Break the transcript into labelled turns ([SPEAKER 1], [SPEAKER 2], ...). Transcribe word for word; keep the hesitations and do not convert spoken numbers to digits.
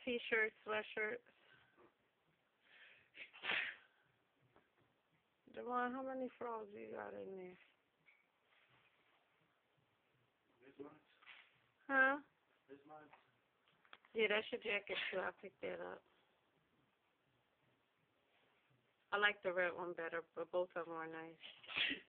[SPEAKER 1] T-shirts, sweatshirts. Devon, how many frogs you got in there?
[SPEAKER 2] This one?
[SPEAKER 1] Huh?
[SPEAKER 2] This one?
[SPEAKER 1] Yeah, that's your jacket too. I picked that up. I like the red one better, but both of them are nice.